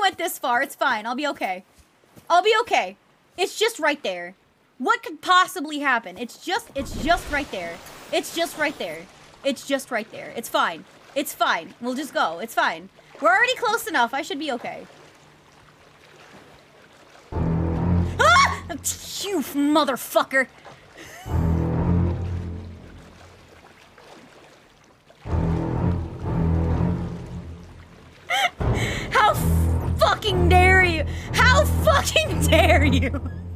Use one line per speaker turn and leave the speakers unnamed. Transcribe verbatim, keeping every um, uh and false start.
went this far. It's fine. I'll be okay. I'll be okay. It's just right there. What could possibly happen? It's just, it's just right there. It's just right there. It's just right there. It's fine. It's fine. We'll just go. It's fine. We're already close enough. I should be okay. Ah! You motherfucker. How fucking dare you? How fucking dare you?